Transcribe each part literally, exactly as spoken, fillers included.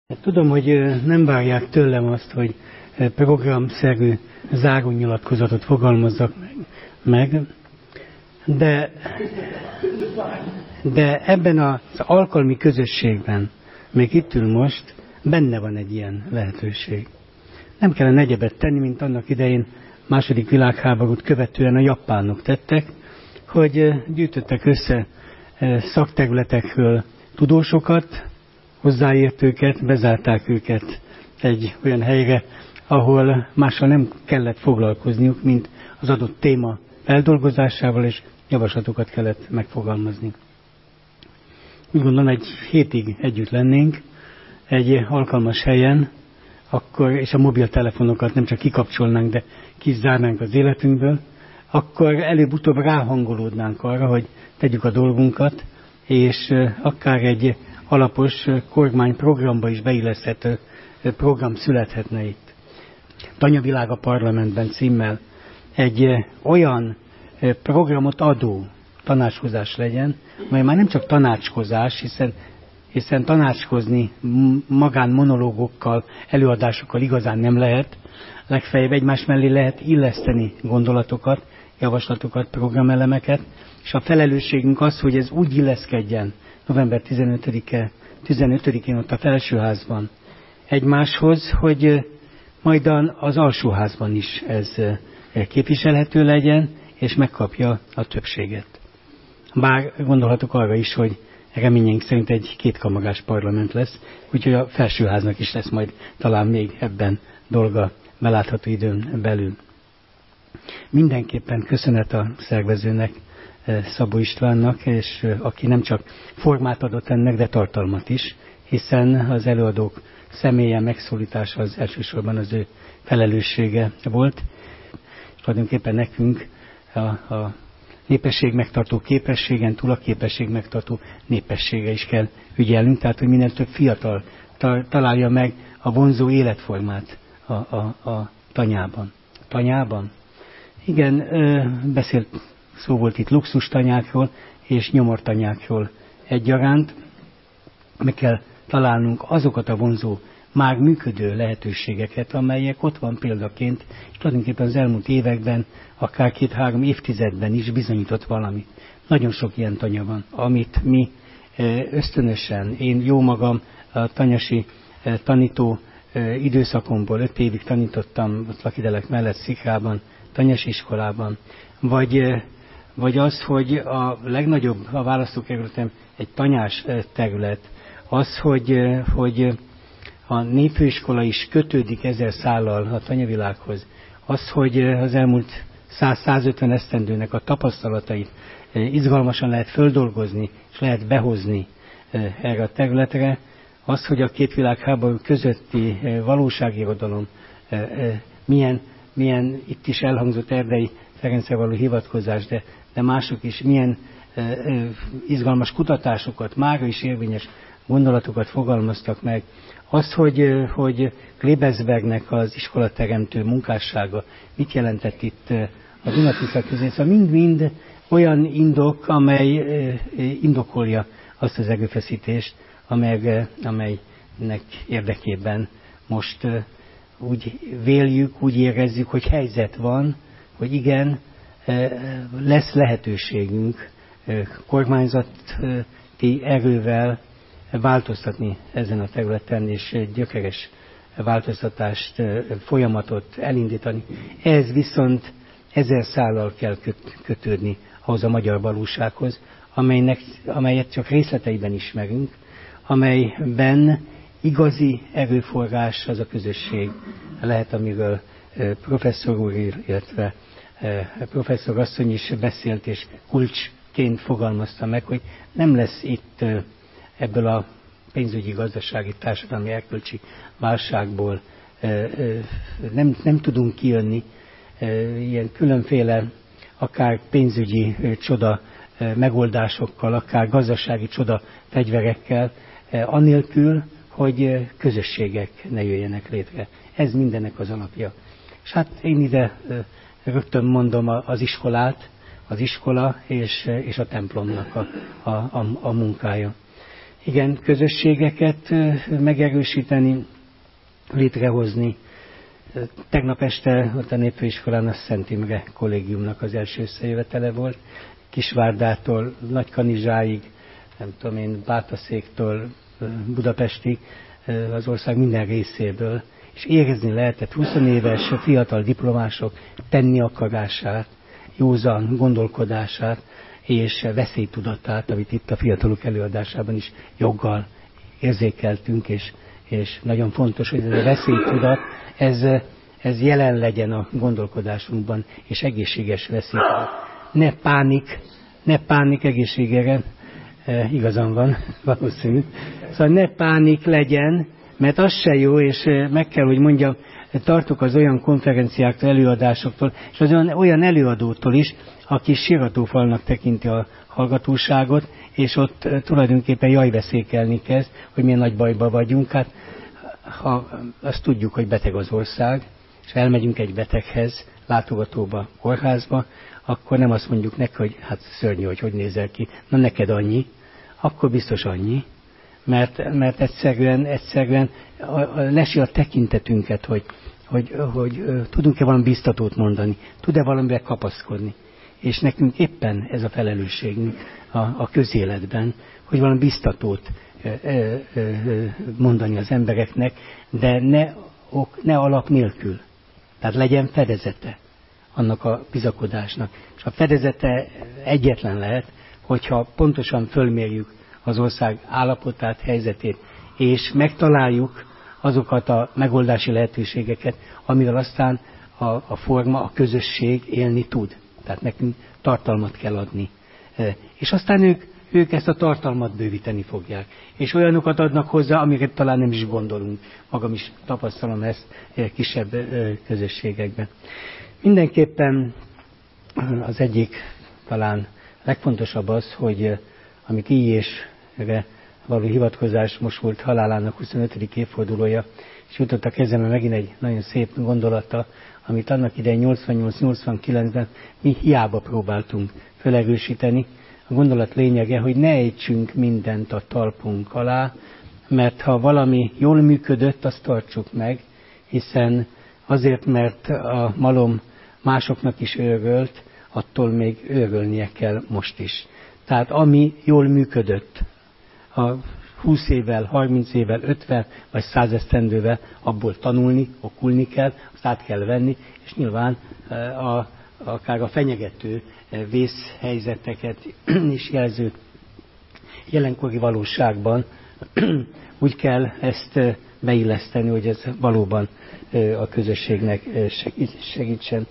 Tudom, hogy nem várják tőlem azt, hogy programszerű zárónyilatkozatot fogalmazzak meg, de, de ebben az alkalmi közösségben, még itt ül most, benne van egy ilyen lehetőség. Nem kellene egyebet tenni, mint annak idején második világháborút követően a japánok tettek, hogy gyűjtöttek össze szakterületekről tudósokat, hozzáértőket, bezárták őket egy olyan helyre, ahol mással nem kellett foglalkozniuk, mint az adott téma feldolgozásával, és javaslatokat kellett megfogalmazni. Úgy gondolom, egy hétig együtt lennénk, egy alkalmas helyen, akkor, és a mobiltelefonokat nem csak kikapcsolnánk, de kizárnánk az életünkből, akkor előbb-utóbb ráhangolódnánk arra, hogy tegyük a dolgunkat, és akár egy alapos kormányprogramba is beilleszthető program születhetne itt. Tanyavilág a parlamentben címmel egy olyan programot adó tanácskozás legyen, mely már nem csak tanácskozás, hiszen, hiszen tanácskozni magánmonológokkal, előadásokkal igazán nem lehet, legfeljebb egymás mellé lehet illeszteni gondolatokat, javaslatokat, programelemeket, és a felelősségünk az, hogy ez úgy illeszkedjen november tizenötödike, tizenötödikén ott a felsőházban egymáshoz, hogy majd az alsóházban is ez képviselhető legyen, és megkapja a többséget. Bár gondolhatok arra is, hogy reményeink szerint egy kétkamarás parlament lesz, úgyhogy a felsőháznak is lesz majd talán még ebben dolga belátható időn belül. Mindenképpen köszönet a szervezőnek, Szabó Istvánnak, és aki nem csak formát adott ennek, de tartalmat is, hiszen az előadók személye megszólítása az elsősorban az ő felelőssége volt. Tulajdonképpen nekünk a, a népesség megtartó képességen túl a képesség megtartó népessége is kell ügyelnünk, tehát hogy minél több fiatal találja meg a vonzó életformát a, a, a tanyában. Tanyában? Igen, beszélt, szó volt itt luxustanyákról és nyomortanyákról egyaránt. Meg kell találnunk azokat a vonzó, már működő lehetőségeket, amelyek ott van példaként, és tulajdonképpen az elmúlt években, akár két-három évtizedben is bizonyított valami. Nagyon sok ilyen tanya van, amit mi ösztönösen, én jó magam a tanyasi tanító időszakomból öt évig tanítottam ott Lakidelek mellett Szikrában, tanyasi iskolában, vagy, vagy az, hogy a legnagyobb a választókerületem egy tanyás terület, az, hogy, hogy a népfőiskola is kötődik ezer szállal a tanyavilághoz, az, hogy az elmúlt száz-százötven esztendőnek a tapasztalatait izgalmasan lehet földolgozni, és lehet behozni erre a területre, az, hogy a két világháború közötti valóságirodalom milyen, milyen itt is elhangzott Erdei Ferencre való hivatkozás, de, de mások is milyen izgalmas kutatásokat, mára is érvényes gondolatokat fogalmaztak meg. Az, hogy, hogy Klebesbergnek az iskolateremtő munkássága mit jelentett itt a Duna-Tisza közé, szóval mind-mind olyan indok, amely indokolja azt az erőfeszítést, amely, amelynek érdekében most úgy véljük, úgy érezzük, hogy helyzet van, hogy igen, lesz lehetőségünk kormányzati erővel változtatni ezen a területen, és gyökeres változtatást, folyamatot elindítani. Ez viszont ezer szállal kell kötődni ahhoz a magyar valósághoz, amelynek, amelyet csak részleteiben ismerünk, amelyben igazi erőforrás az a közösség lehet, amiről professzor úr, illetve professzor asszony is beszélt, és kulcsként fogalmazta meg, hogy nem lesz itt ebből a pénzügyi, gazdasági, társadalmi, erkölcsi válságból nem, nem tudunk kijönni ilyen különféle, akár pénzügyi csoda megoldásokkal, akár gazdasági csoda fegyverekkel, anélkül, hogy közösségek ne jöjjenek létre. Ez mindennek az alapja. És hát én ide rögtön mondom az iskolát, az iskola és, és a templomnak a, a, a, a munkája. Igen, közösségeket megerősíteni, létrehozni. Tegnap este ott a Népfőiskolán a Szent Imre kollégiumnak az első összejövetele volt, Kisvárdától Nagykanizsáig, nem tudom én, Bátaszéktől Budapestig, az ország minden részéből, és érezni lehetett húsz éves fiatal diplomások tenni akarását, józan gondolkodását és veszélytudatát, amit itt a fiatalok előadásában is joggal érzékeltünk, és, és nagyon fontos, hogy ez a veszélytudat, ez, ez jelen legyen a gondolkodásunkban, és egészséges veszélytudat. Ne pánik, ne pánik egészségére, e, igazam van, valószínű. Szóval ne pánik legyen, mert az se jó, és meg kell, hogy mondjam, tartok az olyan konferenciáktól, előadásoktól, és az olyan, olyan előadótól is, aki síratófalnak tekinti a hallgatóságot, és ott tulajdonképpen jajveszékelni kezd, hogy milyen nagy bajba vagyunk. Hát, ha azt tudjuk, hogy beteg az ország, és elmegyünk egy beteghez, látogatóba, kórházba, akkor nem azt mondjuk neki, hogy hát szörnyű, hogy hogy nézel ki, na neked annyi, akkor biztos annyi, mert, mert egyszerűen, egyszerűen lesi a tekintetünket, hogy, hogy, hogy tudunk-e valami biztatót mondani, tud-e valamivel kapaszkodni. És nekünk éppen ez a felelősségünk a, a közéletben, hogy valami biztatót mondani az embereknek, de ne, ok, ne alap nélkül. Tehát legyen fedezete annak a bizakodásnak. És a fedezete egyetlen lehet, hogyha pontosan fölmérjük az ország állapotát, helyzetét, és megtaláljuk azokat a megoldási lehetőségeket, amivel aztán a, a forma, a közösség élni tud. Tehát nekünk tartalmat kell adni. És aztán ők, ők ezt a tartalmat bővíteni fogják. És olyanokat adnak hozzá, amiket talán nem is gondolunk. Magam is tapasztalom ezt kisebb közösségekben. Mindenképpen az egyik talán legfontosabb az, hogy amit Íjésre való hivatkozás most volt halálának huszonötödik évfordulója, és jutott a kezembe megint egy nagyon szép gondolata, amit annak idején nyolcvannyolc nyolcvankilencben mi hiába próbáltunk felerősíteni. A gondolat lényege, hogy ne ejtsünk mindent a talpunk alá, mert ha valami jól működött, azt tartsuk meg, hiszen azért, mert a malom másoknak is örölt, attól még örülnie kell most is. Tehát ami jól működött, a húsz évvel, harminc évvel, ötven vagy száz esztendővel abból tanulni, okulni kell, azt át kell venni, és nyilván a, akár a fenyegető vészhelyzeteket is jelző jelenkori valóságban úgy kell ezt beilleszteni, hogy ez valóban a közösségnek segítsen.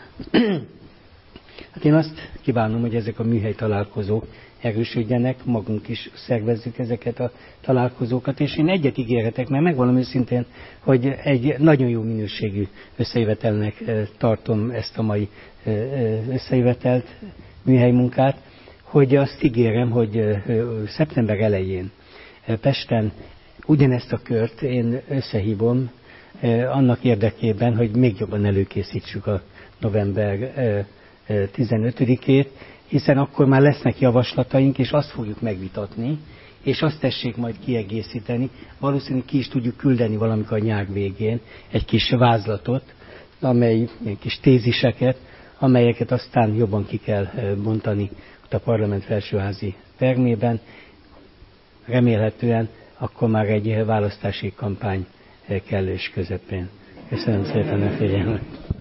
Hát én azt kívánom, hogy ezek a műhely találkozók erősödjenek, magunk is szervezzük ezeket a találkozókat, és én egyet ígérhetek, mert megvalom őszintén, hogy egy nagyon jó minőségű összejövetelnek tartom ezt a mai összejövetelt, műhely munkát, hogy azt ígérem, hogy szeptember elején Pesten ugyanezt a kört én összehívom annak érdekében, hogy még jobban előkészítsük a november tizenötödikét, hiszen akkor már lesznek javaslataink, és azt fogjuk megvitatni, és azt tessék majd kiegészíteni. Valószínűleg ki is tudjuk küldeni valamikor a nyár végén egy kis vázlatot, amely kis téziseket, amelyeket aztán jobban ki kell bontani ott a parlament felsőházi termében. Remélhetően akkor már egy választási kampány kellős közepén. Köszönöm szépen a figyelmet!